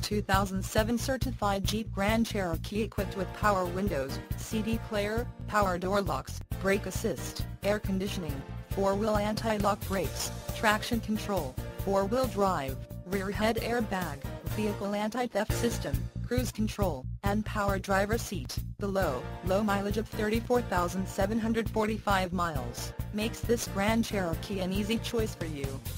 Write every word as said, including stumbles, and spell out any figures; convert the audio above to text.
two thousand seven certified Jeep Grand Cherokee equipped with power windows, C D player, power door locks, brake assist, air conditioning, four-wheel anti-lock brakes, traction control, four-wheel drive, rear head airbag, vehicle anti-theft system, cruise control, and power driver seat. The low, low mileage of thirty-four thousand seven hundred forty-five miles makes this Grand Cherokee an easy choice for you.